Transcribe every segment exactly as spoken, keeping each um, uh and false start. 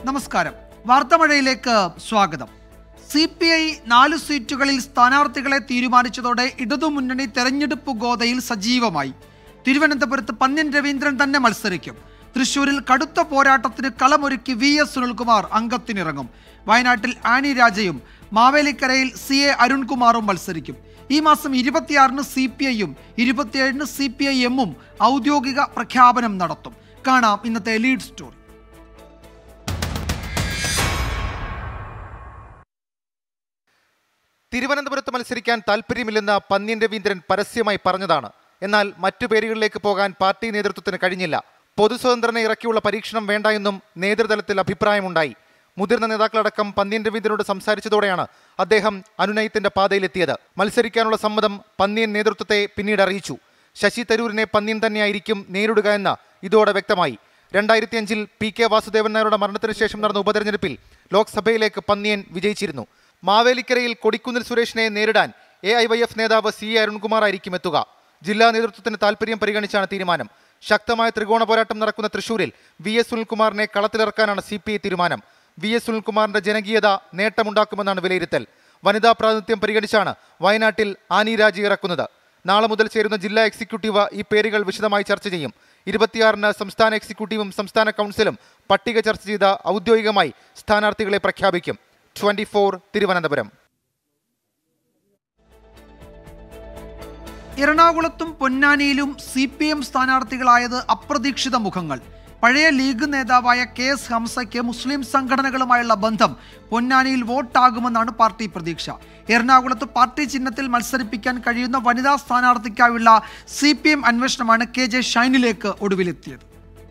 നമസ്കാരം. വാർത്താമഴയിലേക്ക് സ്വാഗതം. C P I നാല് സീറ്റുകളിൽ സ്ഥാനാർത്ഥികളെ തീരുമാനിച്ചതോടെ ഇടതുമുന്നണി തെരഞ്ഞെടുപ്പ് ഗോതയിൽ സജീവമായി. തിരുവനന്തപുരത്ത് പന്ന്യൻ രവീന്ദ്രൻ തന്നെ മത്സരിക്കും. തൃശൂരിൽ കടുത്ത പോരാട്ടത്തിന് കളമൊരുക്കി വി എസ് സുനിൽകുമാർ അംഗത്തിനിറങ്ങും. വയനാട്ടിൽ ആനി രാജയും മാവേലിക്കരയിൽ സി എ അരുൺകുമാറും മത്സരിക്കും. ഈ മാസം ഇരുപത്തിയാറിന് സി പി ഐയും ഇരുപത്തിയേഴിന് സി പി ഐ എമ്മും ഔദ്യോഗിക പ്രഖ്യാപനം നടത്തും. കാണാം ഇന്നത്തെ ലീഡ് സ്റ്റോറി. തിരുവനന്തപുരത്ത് മത്സരിക്കാൻ താല്പര്യമില്ലെന്ന് പന്ന്യൻ രവീന്ദ്രൻ പരസ്യമായി പറഞ്ഞതാണ്. എന്നാൽ മറ്റു പേരുകളിലേക്ക് പോകാൻ പാർട്ടി നേതൃത്വത്തിന് കഴിഞ്ഞില്ല. പൊതുസ്വതന്ത്രനെ ഇറക്കിയുള്ള പരീക്ഷണം വേണ്ട എന്നും നേതൃതലത്തിൽ അഭിപ്രായമുണ്ടായി. മുതിർന്ന നേതാക്കളടക്കം പന്ന്യൻ രവീന്ദ്രനോട് സംസാരിച്ചതോടെയാണ് അദ്ദേഹം അനുനയത്തിന്റെ പാതയിലെത്തിയത്. മത്സരിക്കാനുള്ള സമ്മതം പന്ന്യൻ നേതൃത്വത്തെ പിന്നീട് അറിയിച്ചു. ശശി തരൂരിനെ പന്ന്യൻ തന്നെയായിരിക്കും നേരിടുക എന്ന് ഇതോടെ വ്യക്തമായി. രണ്ടായിരത്തി അഞ്ചിൽ പി കെ വാസുദേവൻ നായരുടെ മരണത്തിന് ശേഷം നടന്ന ഉപതെരഞ്ഞെടുപ്പിൽ ലോക്സഭയിലേക്ക് പന്ന്യൻ വിജയിച്ചിരുന്നു. മാവേലിക്കരയിൽ കൊടിക്കുന്നിൽ സുരേഷിനെ നേരിടാൻ എ ഐ വൈ എഫ് നേതാവ് സി എ അരുൺകുമാർ ആയിരിക്കും എത്തുക. ജില്ലാ നേതൃത്വത്തിന് താല്പര്യം പരിഗണിച്ചാണ് തീരുമാനം. ശക്തമായ ത്രികോണ പോരാട്ടം നടക്കുന്ന തൃശൂരിൽ വി എസ് സുനിൽകുമാറിനെ കളത്തിലിറക്കാനാണ് സി പി ഐ തീരുമാനം. വി എസ് സുനിൽകുമാറിന്റെ ജനകീയത നേട്ടമുണ്ടാക്കുമെന്നാണ് വിലയിരുത്തൽ. വനിതാ പ്രാതിനിധ്യം പരിഗണിച്ചാണ് വയനാട്ടിൽ ആനി രാജി ഇറക്കുന്നത്. നാളെ മുതൽ ചേരുന്ന ജില്ലാ എക്സിക്യൂട്ടീവ് ഈ പേരുകൾ വിശദമായി ചർച്ച ചെയ്യും. ഇരുപത്തിയാറിന് സംസ്ഥാന എക്സിക്യൂട്ടീവും സംസ്ഥാന കൗൺസിലും പട്ടിക ചർച്ച ചെയ്ത് ഔദ്യോഗികമായി സ്ഥാനാർത്ഥികളെ പ്രഖ്യാപിക്കും. Twenty four Thiruvananthapuram. എറണാകുളത്തും പൊന്നാനിയിലും സി പി എം സ്ഥാനാർത്ഥികളായത് അപ്രതീക്ഷിത മുഖങ്ങൾ. പഴയ ലീഗ് നേതാവായ കെ എസ് ഹംസയ്ക്ക് മുസ്ലിം സംഘടനകളുമായുള്ള ബന്ധം പൊന്നാനിയിൽ വോട്ടാകുമെന്നാണ് പാർട്ടി പ്രതീക്ഷ. എറണാകുളത്ത് പാർട്ടി ചിഹ്നത്തിൽ മത്സരിപ്പിക്കാൻ കഴിയുന്ന വനിതാ സ്ഥാനാർത്ഥിക്കായുള്ള സി പി എം അന്വേഷണമാണ് കെ ജെ ഷൈനിലേക്ക് ഒടുവിലെത്തിയത്.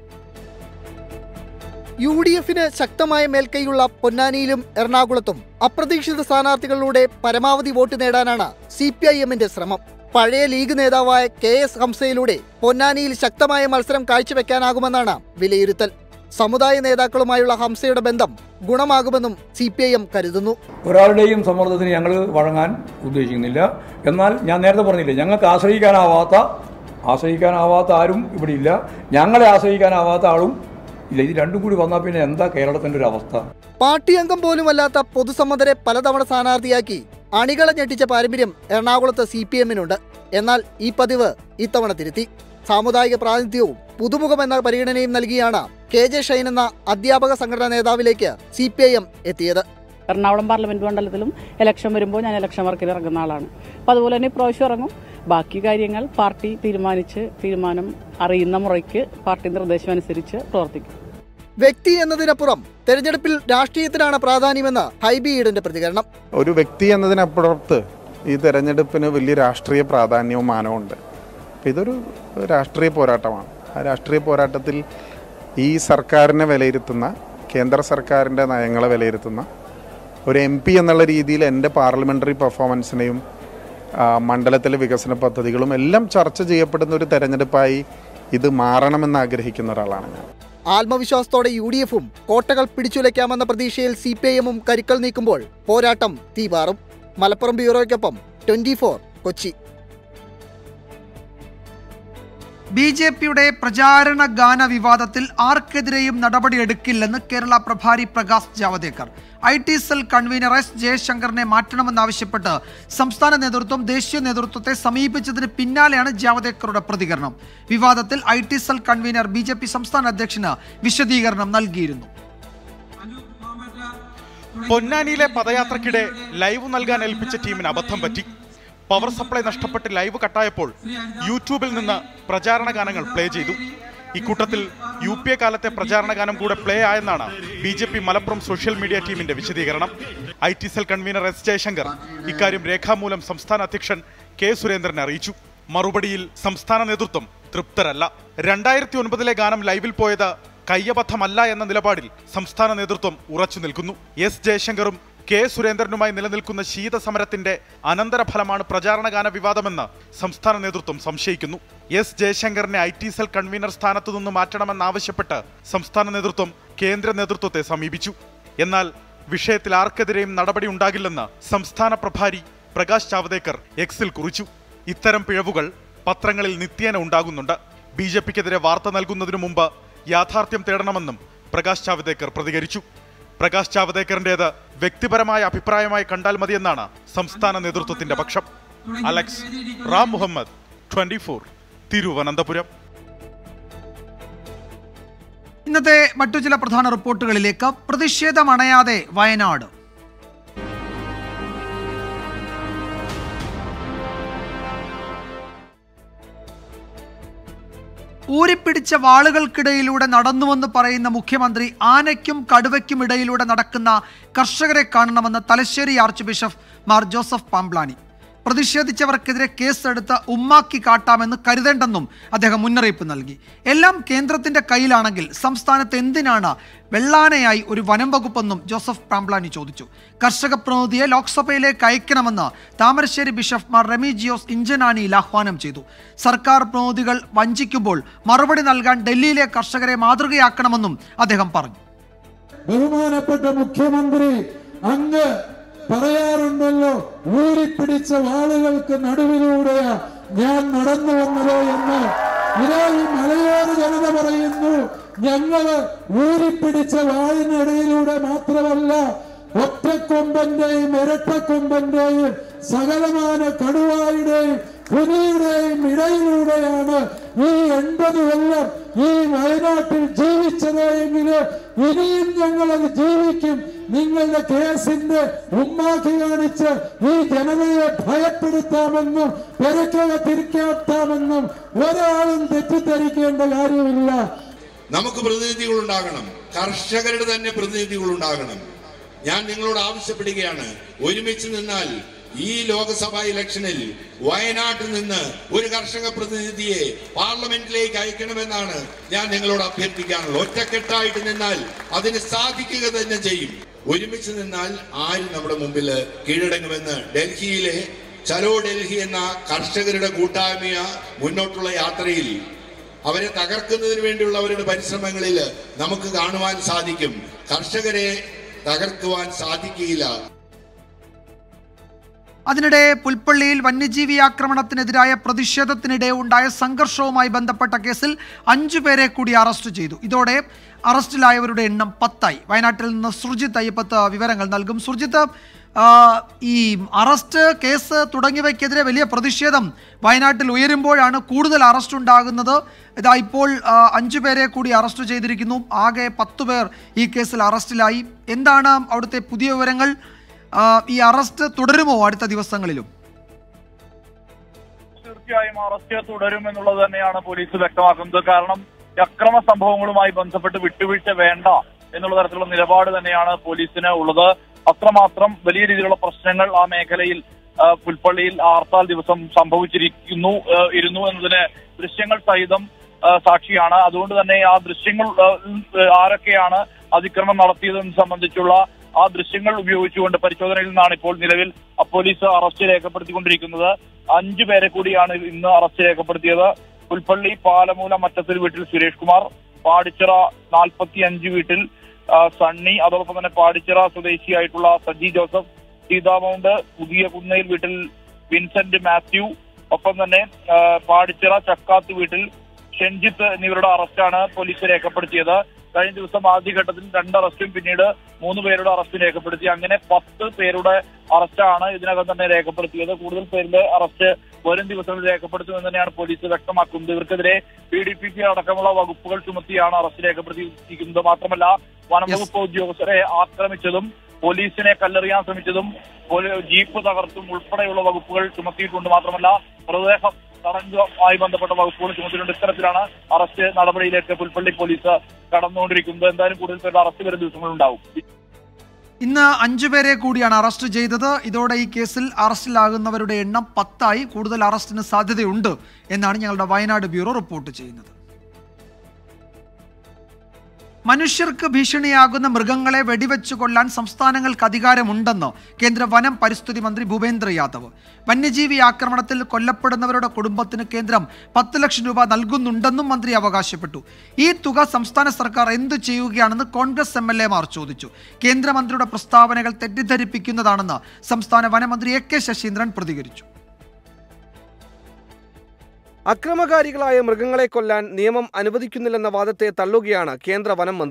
യു ഡി എഫിന് ശക്തമായ മേൽക്കൈയുള്ള പൊന്നാനിയിലും എറണാകുളത്തും അപ്രതീക്ഷിത സ്ഥാനാർത്ഥികളിലൂടെ പരമാവധി വോട്ട് നേടാനാണ് സി പി ഐ എമ്മിന്റെ ശ്രമം. പഴയ ലീഗ് നേതാവായ കെ എസ് ഹംസയിലൂടെ പൊന്നാനിയിൽ ശക്തമായ മത്സരം കാഴ്ചവെക്കാനാകുമെന്നാണ് വിലയിരുത്തൽ. സമുദായ നേതാക്കളുമായുള്ള ഹംസയുടെ ബന്ധം ഗുണമാകുമെന്നും സി പി ഐ എം കരുതുന്നു. ഒരാളുടെയും സമ്മർദ്ദത്തിന് ഞങ്ങൾ വഴങ്ങാൻ ഉദ്ദേശിക്കുന്നില്ല. എന്നാൽ ഞാൻ നേരത്തെ പറഞ്ഞില്ലേ, ഞങ്ങൾക്ക് ആശ്രയിക്കാനാവാത്ത ആശ്രയിക്കാനാവാത്ത ആരും ഇവിടെ ഇല്ല. ഞങ്ങളെ ആശ്രയിക്കാനാവാത്ത ആളും ഇല്ല. ഇത് രണ്ടും കൂടി വന്നാൽ പിന്നെ എന്താ കേരളത്തിന്റെ ഒരു അവസ്ഥ? പാർട്ടി അംഗം പോലുമല്ലാത്ത പൊതുസമ്മതരെ പലതവണ സ്ഥാനാർത്ഥിയാക്കി അണികളെ ഞെട്ടിച്ച പാരമ്പര്യം എറണാകുളത്ത് സി പി എമ്മിനുണ്ട്. എന്നാൽ ഈ പതിവ് ഇത്തവണ തിരുത്തി. സാമുദായിക പ്രാതിനിധ്യവും പുതുമുഖമെന്ന പരിഗണനയും നൽകിയാണ് കെ ജെ ഷൈൻ എന്ന അധ്യാപക സംഘടനാ നേതാവിലേക്ക് സി പി ഐ എം എത്തിയത്. എറണാകുളം പാർലമെന്റ് മണ്ഡലത്തിലും ഇലക്ഷൻ വരുമ്പോൾ ഞാൻ ഇലക്ഷൻ വർക്കിൽ ഇറങ്ങുന്ന ആളാണ്. അപ്പോൾ അതുപോലെ തന്നെ ഇപ്രാവശ്യം ഇറങ്ങും. ബാക്കി കാര്യങ്ങൾ പാർട്ടി തീരുമാനിച്ച് തീരുമാനം അറിയുന്ന മുറയ്ക്ക് പാർട്ടി നിർദ്ദേശം അനുസരിച്ച് പ്രവർത്തിക്കും. വ്യക്തി എന്നതിനപ്പുറം തെരഞ്ഞെടുപ്പിൽ രാഷ്ട്രീയത്തിനാണ് പ്രാധാന്യമെന്ന് ഹൈബി ഈഡന്റെ പ്രതികരണം. ഒരു വ്യക്തി എന്നതിനപ്പുറത്ത് ഈ തെരഞ്ഞെടുപ്പിന് വലിയ രാഷ്ട്രീയ പ്രാധാന്യവും മാനവും ഉണ്ട്. ഇതൊരു രാഷ്ട്രീയ പോരാട്ടമാണ്. ആ രാഷ്ട്രീയ പോരാട്ടത്തിൽ ഈ സർക്കാരിനെ വിലയിരുത്തുന്ന, കേന്ദ്ര സർക്കാരിൻ്റെ നയങ്ങളെ വിലയിരുത്തുന്ന ഒരു എം പി എന്നുള്ള രീതിയിൽ എൻ്റെ പാർലമെൻ്ററി പെർഫോമൻസിനെയും മണ്ഡലത്തിലെ വികസന പദ്ധതികളും എല്ലാം ചർച്ച ചെയ്യപ്പെടുന്ന ഒരു തെരഞ്ഞെടുപ്പായി ഇത് മാറണമെന്ന് ആഗ്രഹിക്കുന്ന ഒരാളാണ് ഞാൻ. ആത്മവിശ്വാസത്തോടെ യു ഡി എഫും കോട്ടകൾ പിടിച്ചുലയ്ക്കാമെന്ന പ്രതീക്ഷയിൽ സി പി ഐ എമ്മും കരുക്കൾ നീക്കുമ്പോൾ പോരാട്ടം തീപാറും. മലപ്പുറം ബ്യൂറോയ്ക്കൊപ്പം twenty four Kochi. B J പിയുടെ പ്രചാരണ ഗാന വിവാദത്തിൽ ആർക്കെതിരെയും നടപടിയെടുക്കില്ലെന്ന് കേരള പ്രഭാരി Prakash Javadekar. I T cell convenor S ജയശങ്കറിനെ മാറ്റണമെന്നാവശ്യപ്പെട്ട് സംസ്ഥാന നേതൃത്വം ദേശീയ നേതൃത്വത്തെ സമീപിച്ചതിന് പിന്നാലെയാണ് ജാവദേക്കറുടെ പ്രതികരണം. വിവാദത്തിൽ I T cell convenor B J P സംസ്ഥാന അധ്യക്ഷന് വിശദീകരണം നൽകിയിരുന്നു. പൊന്നാനിയിലെ പദയാത്രയ്ക്കിടെ ലൈവ് നൽകാൻ ഏൽപ്പിച്ച ടീമിന് അബദ്ധം പറ്റി. പവർ സപ്ലൈ നഷ്ടപ്പെട്ട് ലൈവ് കട്ടായപ്പോൾ യൂട്യൂബിൽ നിന്ന് പ്രചാരണ ഗാനങ്ങൾ പ്ലേ ചെയ്തു. ഇക്കൂട്ടത്തിൽ യു പി എ കാലത്തെ പ്രചാരണ ഗാനം കൂടെ പ്ലേ ആയെന്നാണ് B J P Malappuram social media ടീമിന്റെ വിശദീകരണം. I T cell convenor S Jayashankar ഇക്കാര്യം രേഖാമൂലം സംസ്ഥാന അധ്യക്ഷൻ കെ സുരേന്ദ്രനെ അറിയിച്ചു. മറുപടിയിൽ സംസ്ഥാന നേതൃത്വം തൃപ്തരല്ല. രണ്ടായിരത്തി ഒൻപതിലെ ഗാനം ലൈവിൽ പോയത് കയ്യബദ്ധമല്ല എന്ന നിലപാടിൽ സംസ്ഥാന നേതൃത്വം ഉറച്ചു നിൽക്കുന്നു. എസ് ജയശങ്കറും കെ സുരേന്ദ്രനുമായി നിലനിൽക്കുന്ന ശീതസമരത്തിന്റെ അനന്തരഫലമാണ് പ്രചാരണ ഗാന വിവാദമെന്ന് സംസ്ഥാന നേതൃത്വം സംശയിക്കുന്നു. എസ് ജയശങ്കറിനെ ഐ ടി സെൽ കൺവീനർ സ്ഥാനത്തു നിന്ന് മാറ്റണമെന്നാവശ്യപ്പെട്ട് സംസ്ഥാന നേതൃത്വം കേന്ദ്ര നേതൃത്വത്തെ സമീപിച്ചു. എന്നാൽ വിഷയത്തിൽ ആർക്കെതിരെയും നടപടി ഉണ്ടാകില്ലെന്ന് സംസ്ഥാന പ്രഭാരി പ്രകാശ് ജാവദേക്കർ എക്സിൽ കുറിച്ചു. ഇത്തരം പിഴവുകൾ പത്രങ്ങളിൽ നിത്യേന ഉണ്ടാകുന്നുണ്ട്. ബി ജെ പിക്കെതിരെ വാർത്ത നൽകുന്നതിനു മുമ്പ് യാഥാർത്ഥ്യം തേടണമെന്നും പ്രകാശ് ജാവദേക്കർ പ്രതികരിച്ചു. പ്രകാശ് ജാവദേക്കറിന്റേത് വ്യക്തിപരമായ അഭിപ്രായമായി കണ്ടാൽ മതിയെന്നാണ് സംസ്ഥാന നേതൃത്വത്തിന്റെ പക്ഷം. Alex Ram Muhammad, twenty four, Thiruvananthapuram. ഇന്നത്തെ മറ്റു ചില പ്രധാന റിപ്പോർട്ടുകളിലേക്ക്. പ്രതിഷേധമണയാതെ വയനാട്. ഊരിപ്പിടിച്ച വാളുകൾക്കിടയിലൂടെ നടന്നുവെന്ന് പറയുന്ന മുഖ്യമന്ത്രി ആനയ്ക്കും കടുവയ്ക്കും ഇടയിലൂടെ നടക്കുന്ന കർഷകരെ കാണണമെന്ന് Thalassery archbishop Mar Joseph Pamplany. പ്രതിഷേധിച്ചവർക്കെതിരെ കേസെടുത്ത് ഉമ്മാക്കി കാട്ടാമെന്ന് കരുതേണ്ടെന്നും അദ്ദേഹം മുന്നറിയിപ്പ് നൽകി. എല്ലാം കേന്ദ്രത്തിന്റെ കയ്യിലാണെങ്കിൽ സംസ്ഥാനത്ത് എന്തിനാണ് വെള്ളാനയായി ഒരു വനം വകുപ്പെന്നും ജോസഫ് പാംപ്ലാനി ചോദിച്ചു. കർഷക പ്രതിനിധിയെ ലോക്സഭയിലേക്ക് അയക്കണമെന്ന് Thamarassery bishop Mar Remigiose Inchananiyil ആഹ്വാനം ചെയ്തു. സർക്കാർ പ്രതിനിധികൾ വഞ്ചിക്കുമ്പോൾ മറുപടി നൽകാൻ ഡൽഹിയിലെ കർഷകരെ മാതൃകയാക്കണമെന്നും അദ്ദേഹം പറഞ്ഞു. ബഹുമാനപ്പെട്ട മുഖ്യമന്ത്രി അങ്ങ് പറയാറുണ്ടല്ലോ, ഊരിപ്പിടിച്ച വാളുകൾക്ക് നടുവിലൂടെയാ ഞാൻ നടന്നു വന്നത് എന്ന്. ഇതാ ഈ മലയോര ജനത പറയുന്നു, ഞങ്ങള് ഊരിപ്പിടിച്ച വാളിനിടയിലൂടെ മാത്രമല്ല, ഒറ്റക്കൊമ്പന്റെയും ഇരട്ടക്കൊമ്പന്റെയും സകലമാന കടുവായുടെയും പുലിയുടെയും ഇടയിലൂടെയാണ് ഈ എൺപത് കൊല്ലം ഈ വയനാട്ടിൽ ജീവിച്ചതെങ്കിൽ ഇനിയും ഞങ്ങളത് ജീവിക്കും. നിങ്ങളുടെ കേസിന്റെ ഉമ്മാക്കി കാണിച്ച് ഈ ജനതയെ ഭയപ്പെടുത്താമെന്നും പെരക്കകത്തിരിക്കാത്താമെന്നും ഒരാളും തെറ്റിദ്ധരിക്കേണ്ട കാര്യമില്ല. നമുക്ക് പ്രതിനിധികൾ ഉണ്ടാകണം, കർഷകരുടെ തന്നെ പ്രതിനിധികൾ ഉണ്ടാകണം. ഞാൻ നിങ്ങളോട് ആവശ്യപ്പെടുകയാണ്, ഒരുമിച്ച് നിന്നാൽ ഈ ലോക്സഭാ ഇലക്ഷനിൽ വയനാട്ടിൽ നിന്ന് ഒരു കർഷക പ്രതിനിധിയെ പാർലമെന്റിലേക്ക് അയക്കണമെന്നാണ് ഞാൻ നിങ്ങളോട് അഭ്യർത്ഥിക്കാനുള്ളത്. ഒറ്റക്കെട്ടായിട്ട് നിന്നാൽ അതിന് സാധിക്കുക തന്നെ ചെയ്യും. ഒരുമിച്ച് നിന്നാൽ ആരും നമ്മുടെ മുമ്പിൽ കീഴടങ്ങുമെന്ന് ഡൽഹിയിലെ ചലോ ഡൽഹി എന്ന കർഷകരുടെ കൂട്ടായ്മ മുന്നോട്ടുള്ള യാത്രയിൽ അവരെ തകർക്കുന്നതിന് വേണ്ടിയുള്ള അവരുടെ പരിശ്രമങ്ങളിൽ നമുക്ക് കാണുവാൻ സാധിക്കും. കർഷകരെ തകർക്കുവാൻ സാധിക്കില്ല. അതിനിടെ പുൽപ്പള്ളിയിൽ വന്യജീവി ആക്രമണത്തിനെതിരായ പ്രതിഷേധത്തിനിടെ ഉണ്ടായ സംഘർഷവുമായി ബന്ധപ്പെട്ട കേസിൽ അഞ്ചു പേരെ കൂടി അറസ്റ്റ് ചെയ്തു. ഇതോടെ അറസ്റ്റിലായവരുടെ എണ്ണം പത്തായി. വയനാട്ടിൽ നിന്ന് സുർജിത്ത് അയ്യപ്പത്ത് വിവരങ്ങൾ നൽകും. സുർജിത്ത്, ഈ അറസ്റ്റ്, കേസ് തുടങ്ങിയവയ്ക്കെതിരെ വലിയ പ്രതിഷേധം വയനാട്ടിൽ ഉയരുമ്പോഴാണ് കൂടുതൽ അറസ്റ്റ് ഉണ്ടാകുന്നത്. ഇതാ ഇപ്പോൾ അഞ്ചു പേരെ കൂടി അറസ്റ്റ് ചെയ്തിരിക്കുന്നു. ആകെ പത്തു പേർ ഈ കേസിൽ അറസ്റ്റിലായി. എന്താണ് അവിടുത്തെ പുതിയ വിവരങ്ങൾ? ഈ അറസ്റ്റ് തുടരുമോ അടുത്ത ദിവസങ്ങളിലും? തീർച്ചയായും അറസ്റ്റ് തുടരുമെന്നുള്ളത് തന്നെയാണ് പോലീസ് വ്യക്തമാക്കുന്നത്. കാരണം അക്രമ സംഭവങ്ങളുമായി ബന്ധപ്പെട്ട് വിട്ടുവീഴ്ച വേണ്ട എന്നുള്ള തരത്തിലുള്ള നിലപാട് തന്നെയാണ് പോലീസിന് ഉള്ളത്. അത്രമാത്രം വലിയ രീതിയിലുള്ള പ്രശ്നങ്ങൾ ആ മേഖലയിൽ പുൽപ്പള്ളിയിൽ ഹർത്താൽ ദിവസം സംഭവിച്ചിരിക്കുന്നു ഇരുന്നു എന്നതിന് ദൃശ്യങ്ങൾ സഹിതം സാക്ഷിയാണ്. അതുകൊണ്ട് തന്നെ ആ ദൃശ്യങ്ങൾ ആരൊക്കെയാണ് അതിക്രമം നടത്തിയതെന്ന് സംബന്ധിച്ചുള്ള ആ ദൃശ്യങ്ങൾ ഉപയോഗിച്ചുകൊണ്ട് പരിശോധനയിൽ നിന്നാണ് ഇപ്പോൾ നിലവിൽ പോലീസ് അറസ്റ്റ് രേഖപ്പെടുത്തിക്കൊണ്ടിരിക്കുന്നത്. അഞ്ചു പേരെ കൂടിയാണ് ഇന്ന് അറസ്റ്റ് രേഖപ്പെടുത്തിയത്. പുൽപ്പള്ളി പാലമൂല മറ്റത്തിൽ വീട്ടിൽ സുരേഷ് കുമാർ, പാടിച്ചിറ നാൽപ്പത്തി അഞ്ച് വീട്ടിൽ സണ്ണി, അതോടൊപ്പം തന്നെ പാടിച്ചിറ സ്വദേശിയായിട്ടുള്ള സജി ജോസഫ്, സീതാമൗണ്ട് പുതിയ കുന്നയിൽ വീട്ടിൽ വിൻസെന്റ് മാത്യു, ഒപ്പം തന്നെ പാടിച്ചിറ ചക്കാത്ത് വീട്ടിൽ ഷെൻജിത്ത് എന്നിവരുടെ അറസ്റ്റാണ് പോലീസ് രേഖപ്പെടുത്തിയത്. കഴിഞ്ഞ ദിവസം ആദ്യഘട്ടത്തിൽ രണ്ട് അറസ്റ്റും പിന്നീട് മൂന്ന് പേരുടെ അറസ്റ്റ് രേഖപ്പെടുത്തി. അങ്ങനെ പത്ത് പേരുടെ അറസ്റ്റാണ് ഇതിനകം തന്നെ രേഖപ്പെടുത്തിയത്. കൂടുതൽ പേരുടെ അറസ്റ്റ് വരും ദിവസങ്ങളിൽ രേഖപ്പെടുത്തുമെന്ന് തന്നെയാണ് പോലീസ് വ്യക്തമാക്കുന്നത്. ഇവർക്കെതിരെ പി ഡി പി പി അടക്കമുള്ള വകുപ്പുകൾ ചുമത്തിയാണ് അറസ്റ്റ് രേഖപ്പെടുത്തിയിരിക്കുന്നത്. മാത്രമല്ല വനംവകുപ്പ് ഉദ്യോഗസ്ഥരെ ആക്രമിച്ചതും പോലീസിനെ കല്ലെറിയാൻ ശ്രമിച്ചതും ജീപ്പ് തകർത്തും ഉൾപ്പെടെയുള്ള വകുപ്പുകൾ ചുമത്തിയിട്ടുണ്ട്. മാത്രമല്ല മൃതദേഹം തടഞ്ഞുമായി ബന്ധപ്പെട്ട വകുപ്പുകൾ ചുമത്തിയിട്ടുണ്ട്. ഇത്തരത്തിലാണ് അറസ്റ്റ് നടപടിയിലേക്ക് പുൽപ്പള്ളി പോലീസ് കടന്നുകൊണ്ടിരിക്കുന്നത്. എന്തായാലും കൂടുതൽ പേരുടെ അറസ്റ്റ് വരും ദിവസങ്ങളുണ്ടാവും. ഇന്ന് അഞ്ചു പേരെ കൂടിയാണ് അറസ്റ്റ് ചെയ്തത്. ഇതോടെ ഈ കേസിൽ അറസ്റ്റിലാകുന്നവരുടെ എണ്ണം പത്തായി. കൂടുതൽ അറസ്റ്റിന് സാധ്യതയുണ്ട് എന്നാണ് ഞങ്ങളുടെ വയനാട് ബ്യൂറോ റിപ്പോർട്ട് ചെയ്യുന്നത്. മനുഷ്യർക്ക് ഭീഷണിയാകുന്ന മൃഗങ്ങളെ വെടിവെച്ചു കൊല്ലാൻ സംസ്ഥാനങ്ങൾക്ക് അധികാരമുണ്ടെന്ന് കേന്ദ്ര വനം പരിസ്ഥിതി മന്ത്രി ഭൂപേന്ദ്ര യാദവ്. വന്യജീവി ആക്രമണത്തിൽ കൊല്ലപ്പെടുന്നവരുടെ കുടുംബത്തിന് കേന്ദ്രം പത്ത് ലക്ഷം രൂപ നൽകുന്നുണ്ടെന്നും മന്ത്രി അവകാശപ്പെട്ടു. ഈ തുക സംസ്ഥാന സർക്കാർ എന്തു ചെയ്യുകയാണെന്ന് കോൺഗ്രസ് എം എൽ എമാർ ചോദിച്ചു. കേന്ദ്രമന്ത്രിയുടെ പ്രസ്താവനകൾ തെറ്റിദ്ധരിപ്പിക്കുന്നതാണെന്ന് സംസ്ഥാന വനമന്ത്രി എ കെ ശശീന്ദ്രൻ പ്രതികരിച്ചു. അക്രമകാരികളായ മൃഗങ്ങളെ കൊല്ലാൻ നിയമം അനുവദിക്കുന്നില്ലെന്ന വാദത്തെ തള്ളുകയാണ് കേന്ദ്ര വനം മന്ത്രി.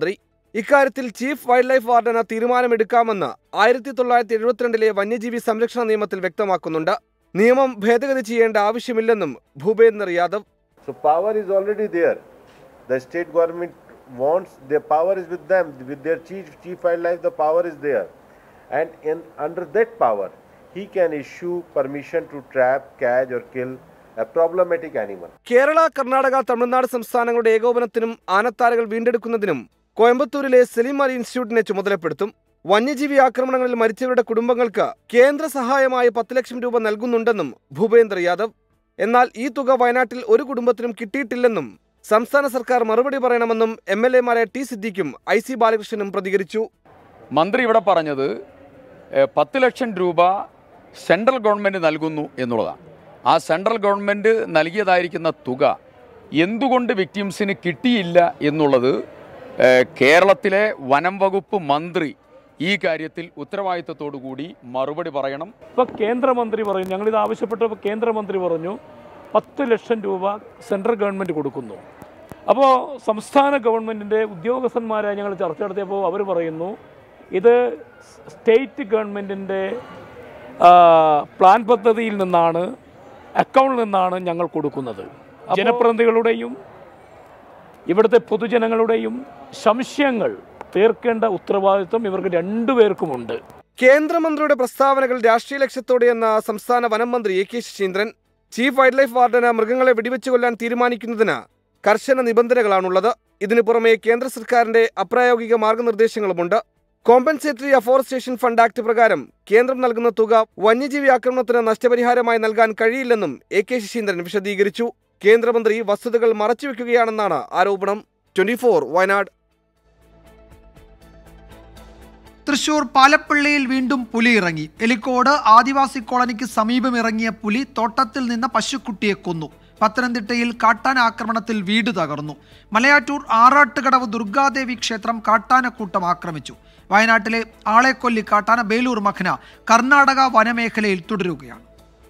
ഇക്കാര്യത്തിൽ ചീഫ് വൈൽഡ് ലൈഫ് വാർഡന് തീരുമാനമെടുക്കാമെന്ന് ആയിരത്തി തൊള്ളായിരത്തി എഴുപത്തിരണ്ടിലെ വന്യജീവി സംരക്ഷണ നിയമത്തിൽ വ്യക്തമാക്കുന്നുണ്ട്. നിയമം ഭേദഗതി ചെയ്യേണ്ട ആവശ്യമില്ലെന്നും Bhupender Yadav. So power is already there. The state government wants, their power is with them, with their chief chief wildlife, the power is there, and in under that power he can issue permission to trap, catch or kill a problematic animal. Kerala, Karnataka, Tamil Nadu സംസ്ഥാനങ്ങളുടെ ഏകോപനത്തിനും ആനത്താരകൾ വീണ്ടെടുക്കുന്നതിനും കോയമ്പത്തൂരിലെ സലീം അലി ഇൻസ്റ്റിറ്റ്യൂട്ടിനെ ചുമതലപ്പെടുത്തും. വന്യജീവി ആക്രമണങ്ങളിൽ മരിച്ചവരുടെ കുടുംബങ്ങൾക്ക് കേന്ദ്ര സഹായമായി പത്ത് ലക്ഷം രൂപ നൽകുന്നുണ്ടെന്നും ഭൂപേന്ദർ യാദവ്. എന്നാൽ ഈ തുക വയനാട്ടിൽ ഒരു കുടുംബത്തിനും കിട്ടിയിട്ടില്ലെന്നും സംസ്ഥാന സർക്കാർ മറുപടി പറയണമെന്നും എം എൽ എമാരായ ടി സിദ്ദിഖും ഐ സി ബാലകൃഷ്ണനും പ്രതികരിച്ചു. മന്ത്രി ഇവിടെ പറഞ്ഞത് പത്ത് ലക്ഷം രൂപ സെൻട്രൽ ഗവൺമെൻറ് നൽകുന്നു എന്നുള്ളതാണ്. ആ സെൻട്രൽ ഗവൺമെൻറ് നൽകിയതായിരിക്കുന്ന തുക എന്തുകൊണ്ട് വിക്ടിംസിന് കിട്ടിയില്ല എന്നുള്ളത് കേരളത്തിലെ വനം വകുപ്പ് മന്ത്രി ഈ കാര്യത്തിൽ ഉത്തരവാദിത്തത്തോടു കൂടി മറുപടി പറയണം. ഇപ്പോൾ കേന്ദ്രമന്ത്രി പറഞ്ഞു, ഞങ്ങളിത് ആവശ്യപ്പെട്ടപ്പോൾ കേന്ദ്രമന്ത്രി പറഞ്ഞു പത്ത് ലക്ഷം രൂപ സെൻട്രൽ ഗവൺമെൻറ് കൊടുക്കുന്നു. അപ്പോൾ സംസ്ഥാന ഗവൺമെൻറ്റിൻ്റെ ഉദ്യോഗസ്ഥന്മാരായി ഞങ്ങൾ ചർച്ച നടത്തിയപ്പോൾ അവർ പറയുന്നു ഇത് സ്റ്റേറ്റ് ഗവൺമെൻറ്റിൻ്റെ പ്ലാൻ പദ്ധതിയിൽ നിന്നാണ്, അക്കൗണ്ടിൽ നിന്നാണ് ഞങ്ങൾ കൊടുക്കുന്നത്. ജനപ്രതിനിധികളുടെയും ഇവിടുത്തെ പൊതുജനങ്ങളുടെയും സംശയങ്ങൾ തീർക്കേണ്ട ഉത്തരവാദിത്വം ഇവർക്ക് രണ്ടുപേർക്കുമുണ്ട്. കേന്ദ്രമന്ത്രിയുടെ പ്രസ്താവനകൾ രാഷ്ട്രീയ ലക്ഷ്യത്തോടെയെന്ന സംസ്ഥാന വനം മന്ത്രി A K Saseendran. Chief wildlife വാർഡന് മൃഗങ്ങളെ വെടിവെച്ചു കൊല്ലാൻ തീരുമാനിക്കുന്നതിന് കർശന നിബന്ധനകളാണുള്ളത്. ഇതിനു പുറമെ കേന്ദ്ര സർക്കാരിന്റെ അപ്രായോഗിക മാർഗനിർദ്ദേശങ്ങളുമുണ്ട്. കോമ്പൻസേറ്ററി അഫോറസ്റ്റേഷൻ ഫണ്ട് ആക്ട് പ്രകാരം കേന്ദ്രം നൽകുന്ന തുക വന്യജീവി ആക്രമണത്തിന് നഷ്ടപരിഹാരമായി നൽകാൻ കഴിയില്ലെന്നും എ കെ ശശീന്ദ്രൻ വിശദീകരിച്ചു. കേന്ദ്രമന്ത്രി വസ്തുതകൾ മറച്ചുവെക്കുകയാണെന്നാണ് ആരോപണം. Twenty four Wayanad. തൃശൂർ പാലപ്പള്ളിയിൽ വീണ്ടും പുലി ഇറങ്ങി. എലിക്കോട് ആദിവാസി കോളനിക്ക് സമീപം ഇറങ്ങിയ പുലി തോട്ടത്തിൽ നിന്ന് പശുക്കുട്ടിയെ കൊന്നു. പത്തനംതിട്ടയിൽ കാട്ടാന ആക്രമണത്തിൽ വീട് തകർന്നു. മലയാറ്റൂർ ആറാട്ടുകടവ് ദുർഗാദേവി ക്ഷേത്രം കാട്ടാനക്കൂട്ടം ആക്രമിച്ചു. വയനാട്ടിലെ ആളെക്കൊല്ലി കാട്ടാന ബേലൂർ മഖന കർണാടക വനമേഖലയിൽ തുടരുകയാണ്.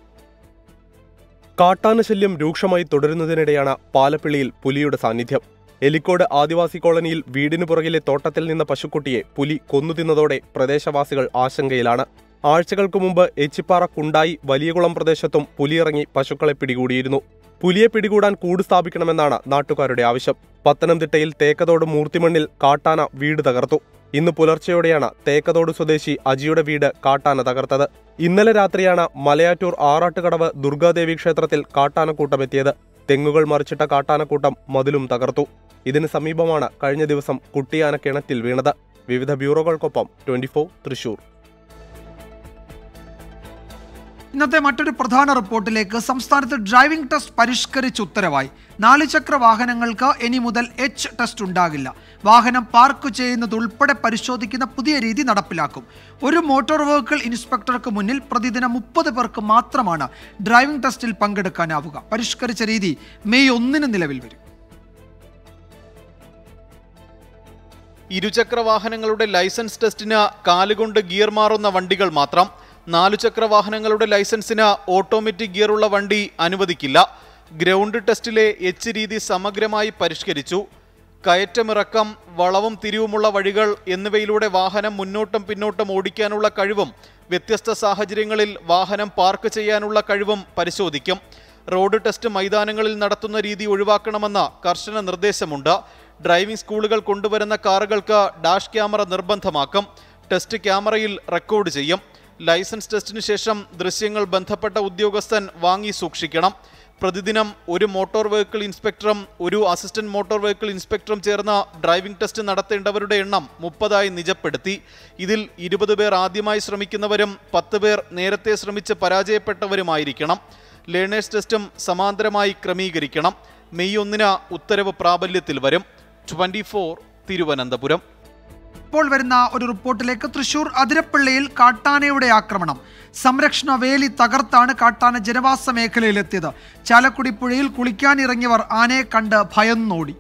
കാട്ടാനശല്യം രൂക്ഷമായി തുടരുന്നതിനിടെയാണ് പാലപ്പിള്ളിയിൽ പുലിയുടെ സാന്നിധ്യം. എലിക്കോട് ആദിവാസി കോളനിയിൽ വീടിനു പുറകിലെ തോട്ടത്തിൽ നിന്ന പശുക്കുട്ടിയെ പുലി കൊന്നുതിന്നതോടെ പ്രദേശവാസികൾ ആശങ്കയിലാണ്. ആഴ്ചകൾക്ക് മുമ്പ് എച്ചിപ്പാറ കുണ്ടായി വലിയകുളം പ്രദേശത്തും പുലിയിറങ്ങി പശുക്കളെ പിടികൂടിയിരുന്നു. പുലിയെ പിടികൂടാൻ കൂട് സ്ഥാപിക്കണമെന്നാണ് നാട്ടുകാരുടെ ആവശ്യം. പത്തനംതിട്ടയിൽ തേക്കതോട് മൂർത്തിമണ്ണിൽ കാട്ടാന വീട് തകർത്തു. ഇന്ന് പുലർച്ചെയോടെയാണ് തേക്കതോട് സ്വദേശി അജിയുടെ വീട് കാട്ടാന തകർത്തത്. ഇന്നലെ രാത്രിയാണ് മലയാറ്റൂർ ആറാട്ടുകടവ് ദുർഗാദേവി ക്ഷേത്രത്തിൽ കാട്ടാനക്കൂട്ടമെത്തിയത്. തെങ്ങുകൾ മറിച്ചിട്ട കാട്ടാനക്കൂട്ടം മതിലും തകർത്തു. ഇതിന് സമീപമാണ് കഴിഞ്ഞ ദിവസം കുട്ടിയാന കിണറ്റിൽ വീണത്. വിവിധ ബ്യൂറോകൾക്കൊപ്പം ട്വന്റി ഫോർ തൃശൂർ. ഇന്നത്തെ മറ്റൊരു പ്രധാന റിപ്പോർട്ടിലേക്ക്. സംസ്ഥാനത്ത് ഡ്രൈവിംഗ് ടെസ്റ്റ് പരിഷ്കരിച്ച് ഉത്തരവായി. നാലുചക്ര വാഹനങ്ങൾക്ക് ഇനി മുതൽ എച്ച് ടെസ്റ്റ് ഉണ്ടാകില്ല. വാഹനം പാർക്ക് ചെയ്യുന്നത് ഉൾപ്പെടെ പരിശോധിക്കുന്ന പുതിയ രീതി നടപ്പിലാക്കും. ഒരു മോട്ടോർ വെഹിക്കിൾ ഇൻസ്പെക്ടർക്ക് മുന്നിൽ പ്രതിദിനം മുപ്പത് പേർക്ക് മാത്രമാണ് ഡ്രൈവിംഗ് ടെസ്റ്റിൽ പങ്കെടുക്കാനാവുക. പരിഷ്കരിച്ച രീതി മെയ് ഒന്നിന് നിലവിൽ വരും. ഇരുചക്ര വാഹനങ്ങളുടെ ലൈസൻസ് ടെസ്റ്റിന് കാലുകൊണ്ട് ഗിയർ മാറുന്ന വണ്ടികൾ മാത്രം. നാലുചക്ര വാഹനങ്ങളുടെ ലൈസൻസിന് ഓട്ടോമാറ്റിക് ഗിയറുള്ള വണ്ടി അനുവദിക്കില്ല. ഗ്രൗണ്ട് ടെസ്റ്റിലെ എച്ച് രീതി സമഗ്രമായി പരിഷ്കരിച്ചു. കയറ്റമിറക്കം, വളവും തിരിവുമുള്ള വഴികൾ എന്നിവയിലൂടെ വാഹനം മുന്നോട്ടും പിന്നോട്ടും ഓടിക്കാനുള്ള കഴിവും വ്യത്യസ്ത സാഹചര്യങ്ങളിൽ വാഹനം പാർക്ക് ചെയ്യാനുള്ള കഴിവും പരിശോധിക്കും. റോഡ് ടെസ്റ്റ് മൈതാനങ്ങളിൽ നടത്തുന്ന രീതി ഒഴിവാക്കണമെന്ന കർശന നിർദ്ദേശമുണ്ട്. ഡ്രൈവിംഗ് സ്കൂളുകൾ കൊണ്ടുവരുന്ന കാറുകൾക്ക് ഡാഷ് ക്യാമറ നിർബന്ധമാക്കും. ടെസ്റ്റ് ക്യാമറയിൽ റെക്കോർഡ് ചെയ്യും. ലൈസൻസ് ടെസ്റ്റിന് ശേഷം ദൃശ്യങ്ങൾ ബന്ധപ്പെട്ട ഉദ്യോഗസ്ഥൻ വാങ്ങി സൂക്ഷിക്കണം. പ്രതിദിനം ഒരു മോട്ടോർ വെഹിക്കിൾ ഇൻസ്പെക്ടറും ഒരു അസിസ്റ്റന്റ് മോട്ടോർ വെഹിക്കിൾ ഇൻസ്പെക്ടറും ചേർന്ന് ഡ്രൈവിംഗ് ടെസ്റ്റ് നടത്തേണ്ടവരുടെ എണ്ണം മുപ്പതായി നിജപ്പെടുത്തി. ഇതിൽ ഇരുപത് പേർ ആദ്യമായി ശ്രമിക്കുന്നവരും പത്ത് പേർ നേരത്തെ ശ്രമിച്ച് പരാജയപ്പെട്ടവരുമായിരിക്കണം. ലേണേഴ്സ് ടെസ്റ്റും സമാന്തരമായി ക്രമീകരിക്കണം. മെയ് ഒന്നിന് ഉത്തരവ് പ്രാബല്യത്തിൽ വരും. Twenty four Thiruvananthapuram. ഇപ്പോൾ വരുന്ന ഒരു റിപ്പോർട്ടിലേക്ക്. തൃശൂർ അതിരപ്പള്ളിയിൽ കാട്ടാനയുടെ ആക്രമണം. സംരക്ഷണ വേലി തകർത്താണ് കാട്ടാന ജനവാസ മേഖലയിലെത്തിയത്. ചാലക്കുടി പുഴയിൽ കുളിക്കാനിറങ്ങിയവർ ആനയെ കണ്ട് ഭയന്നോടി.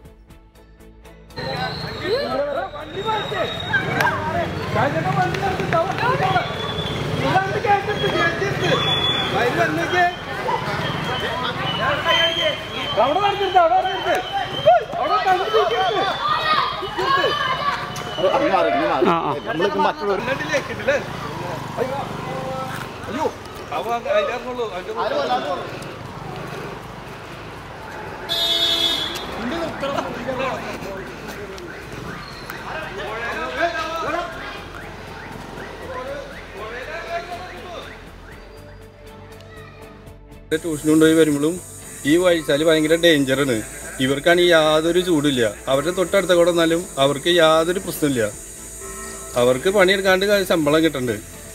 ട്യൂഷൻ കൊണ്ടുപോയി വരുമ്പോഴും ഈ വഴിച്ചാൽ ഭയങ്കര ഡേഞ്ചറാണ്. ഇവർക്കാണെങ്കിൽ യാതൊരു ചൂടില്ല. അവരുടെ തൊട്ടടുത്ത കൂടെ വന്നാലും അവർക്ക് യാതൊരു പ്രശ്നമില്ല. അവർക്ക് പണിയെടുക്കാണ്ട് ശമ്പളം കിട്ടുന്നുണ്ട്.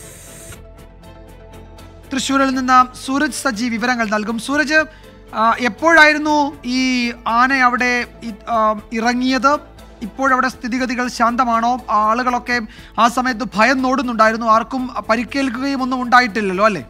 തൃശ്ശൂരിൽ നിന്ന് സൂരജ് സജി വിവരങ്ങൾ നൽകും. സൂരജ്, എപ്പോഴായിരുന്നു ഈ ആന അവിടെ ഇറങ്ങിയത്? ഇപ്പോഴവിടെ സ്ഥിതിഗതികൾ ശാന്തമാണോ? ആളുകളൊക്കെ ആ സമയത്ത് ഭയന്നോടുന്നുണ്ടായിരുന്നു. ആർക്കും പരിക്കേൽക്കുകയും ഒന്നും ഉണ്ടായിട്ടില്ലല്ലോ അല്ലേ?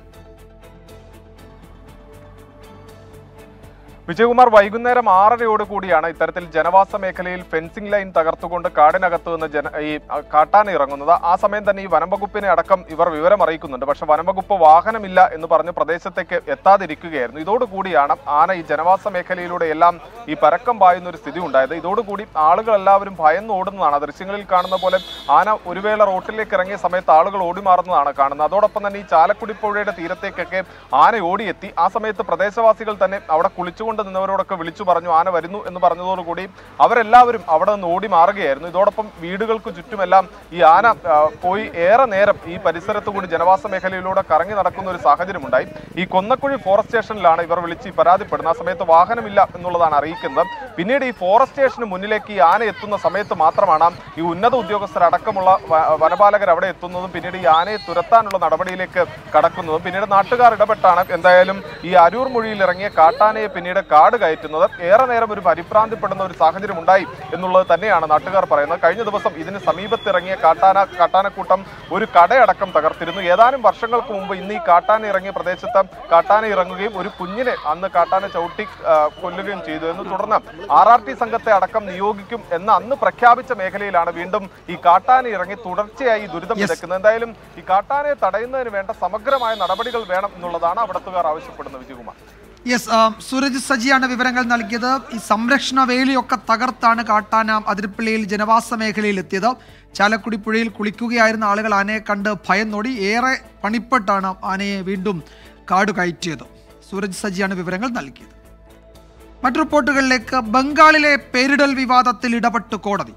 വിജയകുമാർ, വൈകുന്നേരം ആറരയോട് കൂടിയാണ് ഇത്തരത്തിൽ ജനവാസ മേഖലയിൽ ഫെൻസിംഗ് ലൈൻ തകർത്തുകൊണ്ട് കാടിനകത്ത് നിന്ന് ജന ഈ കാട്ടാന ഇറങ്ങുന്നത്. ആ സമയം തന്നെ ഈ വനംവകുപ്പിനെ അടക്കം ഇവർ വിവരം അറിയിക്കുന്നുണ്ട്. പക്ഷെ വനംവകുപ്പ് വാഹനമില്ല എന്ന് പറഞ്ഞ് പ്രദേശത്തേക്ക് എത്താതിരിക്കുകയായിരുന്നു. ഇതോടുകൂടിയാണ് ആന ഈ ജനവാസ മേഖലയിലൂടെ എല്ലാം ഈ പരക്കം പായുന്ന ഒരു സ്ഥിതി ഉണ്ടായത്. ഇതോടുകൂടി ആളുകൾ എല്ലാവരും ഭയന്ന് ഓടുന്നതാണ്. ദൃശ്യങ്ങളിൽ കാണുന്ന പോലെ ആന ഒരു വേള റോട്ടിലേക്ക് ഇറങ്ങിയ സമയത്ത് ആളുകൾ ഓടിമാറുന്നതാണ് കാണുന്നത്. അതോടൊപ്പം തന്നെ ഈ ചാലക്കുടി പുഴയുടെ തീരത്തേക്കൊക്കെ ആന ഓടിയെത്തി. ആ സമയത്ത് പ്രദേശവാസികൾ തന്നെ അവിടെ കുളിച്ചുകൊണ്ട് നിന്നവരോടൊക്കെ വിളിച്ചു പറഞ്ഞു ആന വരുന്നു എന്ന് പറഞ്ഞതോടുകൂടി അവരെല്ലാവരും അവിടെ നിന്ന് ഓടി മാറുകയായിരുന്നു. ഇതോടൊപ്പം വീടുകൾക്ക് ചുറ്റുമെല്ലാം ഈ ആന പോയി ഏറെ നേരം ഈ പരിസരത്തു കൂടി ജനവാസ മേഖലയിലൂടെ കറങ്ങി നടക്കുന്ന ഒരു സാഹചര്യമുണ്ടായി. ഈ കൊന്നക്കുഴി ഫോറസ്റ്റ് സ്റ്റേഷനിലാണ് ഇവർ വിളിച്ച് പരാതിപ്പെടുന്നത്. ആ സമയത്ത് വാഹനമില്ല എന്നുള്ളതാണ് അറിയിക്കുന്നത്. പിന്നീട് ഈ ഫോറസ്റ്റ് സ്റ്റേഷന് മുന്നിലേക്ക് ഈ ആന എത്തുന്ന സമയത്ത് മാത്രമാണ് ഈ ഉന്നത ഉദ്യോഗസ്ഥരടക്കമുള്ള വനപാലകർ അവിടെ എത്തുന്നതും പിന്നീട് ഈ ആനയെ തുരത്താനുള്ള നടപടിയിലേക്ക് കടക്കുന്നതും. പിന്നീട് നാട്ടുകാർ ഇടപെട്ടാണ് എന്തായാലും ഈ അരൂർ മൊഴിയിൽ ഇറങ്ങിയ കാട്ടാനയെ പിന്നീട് കാട് കയറ്റുന്നത്. ഏറെ നേരം ഒരു പരിഭ്രാന്തിപ്പെടുന്ന ഒരു സാഹചര്യം ഉണ്ടായി എന്നുള്ളത് തന്നെയാണ് നാട്ടുകാർ പറയുന്നത്. കഴിഞ്ഞ ദിവസം ഇതിന് സമീപത്തിറങ്ങിയ കാട്ടാന കാട്ടാനക്കൂട്ടം ഒരു കടയടക്കം തകർത്തിരുന്നു. ഏതാനും വർഷങ്ങൾക്ക് മുമ്പ് ഇന്ന് ഈ കാട്ടാന ഇറങ്ങിയ പ്രദേശത്ത് കാട്ടാന ഇറങ്ങുകയും ഒരു കുഞ്ഞിനെ അന്ന് കാട്ടാന ചവിട്ടി കൊല്ലുകയും ചെയ്തു എന്ന് തുടർന്ന് ആർ ആർ ടി സംഘത്തെ അടക്കം നിയോഗിക്കും എന്ന് അന്ന് പ്രഖ്യാപിച്ച മേഖലയിലാണ് വീണ്ടും ഈ കാട്ടാന ഇറങ്ങി തുടർച്ചയായി ദുരിതം വിതയ്ക്കുന്നത്. എന്തായാലും ഈ കാട്ടാനയെ തടയുന്നതിന് വേണ്ട സമഗ്രമായ നടപടികൾ വേണം എന്നുള്ളതാണ് അവിടത്തുകാർ ആവശ്യപ്പെടുന്നത്. വിജയകുമാർ. യെസ്, സൂരജ് സജിയാണ് വിവരങ്ങൾ നൽകിയത്. ഈ സംരക്ഷണ വേലിയൊക്കെ തകർത്താണ് കാട്ടാന അതിരപ്പള്ളിയിൽ ജനവാസ മേഖലയിൽ എത്തിയത്. ചാലക്കുടി പുഴയിൽ കുളിക്കുകയായിരുന്ന ആളുകൾ ആനയെ കണ്ട് ഭയന്നോടി. ഏറെ പണിപ്പെട്ടാണ് ആനയെ വീണ്ടും കാട് കയറ്റിയത്. സൂരജ് സജിയാണ് വിവരങ്ങൾ നൽകിയത്. മറ്റു റിപ്പോർട്ടുകളിലേക്ക്. ബംഗാളിലെ പേരിടൽ വിവാദത്തിൽ ഇടപെട്ട് കോടതി.